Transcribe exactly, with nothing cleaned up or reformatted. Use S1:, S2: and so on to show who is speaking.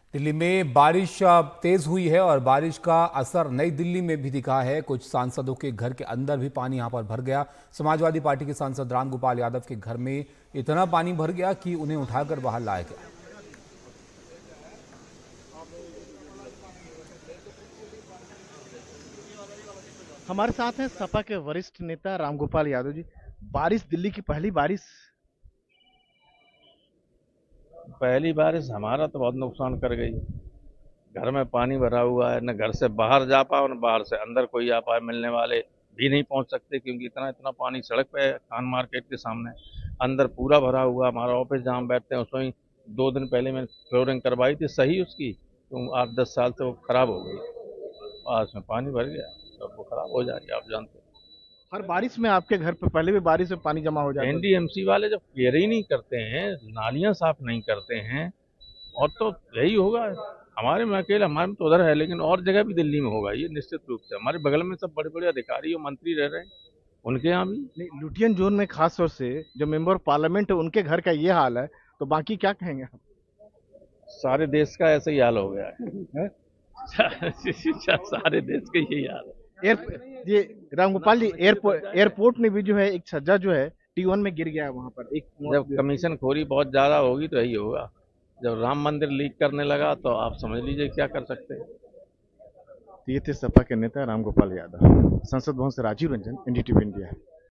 S1: दिल्ली में बारिश अब तेज हुई है और बारिश का असर नई दिल्ली में भी दिखा है। कुछ सांसदों के घर के अंदर भी पानी यहां पर भर गया। समाजवादी पार्टी के सांसद रामगोपाल यादव के घर में इतना पानी भर गया कि उन्हें उठाकर बाहर लाया गया।
S2: हमारे साथ हैं सपा के वरिष्ठ नेता रामगोपाल यादव जी। बारिश, दिल्ली की पहली बारिश।
S3: पहली बारिश हमारा तो बहुत नुकसान कर गई। घर में पानी भरा हुआ है, न घर से बाहर जा पाओ न बाहर से अंदर कोई आ पाए। मिलने वाले भी नहीं पहुंच सकते क्योंकि इतना इतना पानी सड़क पे है। खान मार्केट के सामने अंदर पूरा भरा हुआ। हमारा ऑफिस जहाँ हम बैठते हैं उसमें ही दो दिन पहले मैंने फ्लोरिंग करवाई थी सही उसकी, तो आठ दस साल से वो खराब हो गई। आज में पानी भर गया तो वो खराब हो जाएगी, आप जानते हैं।
S2: हर बारिश में आपके घर पे पहले भी बारिश में पानी जमा हो जाता है।
S3: एनडीएमसी वाले जब क्लियर ही नहीं करते हैं, नालियां साफ नहीं करते हैं, और तो यही होगा। हमारे में अकेले हमारे में तो उधर है, लेकिन और जगह भी दिल्ली में होगा ये निश्चित रूप से। हमारे बगल में सब बड़े बड़े अधिकारी और मंत्री रह रहे हैं, उनके यहाँ भी।
S2: नहीं, लुटियन जोन में खास तौर से जो मेंबर ऑफ पार्लियामेंट है उनके घर का ये हाल है, तो बाकी क्या कहेंगे आप?
S3: सारे देश का ऐसा ही हाल हो गया है। सारे देश का यही हाल है।
S2: एयर ये रामगोपाल जी, एयरपोर्ट एयरपोर्ट में भी जो है एक छज्जा जो है टी वन में गिर गया है वहां पर। एक
S3: जब कमीशन खोरी बहुत ज्यादा होगी तो यही होगा। जब राम मंदिर लीक करने लगा तो आप समझ लीजिए क्या कर सकते हैं।
S2: ये थे सपा के नेता रामगोपाल यादव। संसद भवन से राजीव रंजन, एनडीटीवी इंडिया।